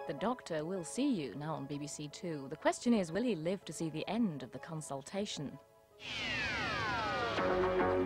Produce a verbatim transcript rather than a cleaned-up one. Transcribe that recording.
The doctor will see you now on B B C Two. The question is, will he live to see the end of the consultation?